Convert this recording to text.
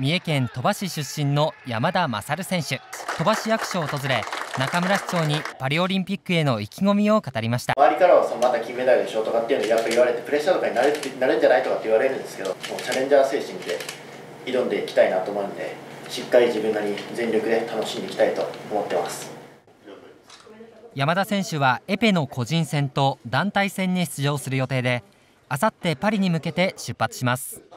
三重県鳥羽市出身の山田優選手。鳥羽市役所を訪れ、中村市長にパリオリンピックへの意気込みを語りました。 周りからはまた金メダルでしょとかっていうのをやっぱ言われて、プレッシャーとかになるんじゃないとかって言われるんですけど、もうチャレンジャー精神で挑んでいきたいなと思うんで、しっかり自分なりに全力で楽しんでいきたいと思ってます。 山田選手はエペの個人戦と団体戦に出場する予定で、あさってパリに向けて出発します。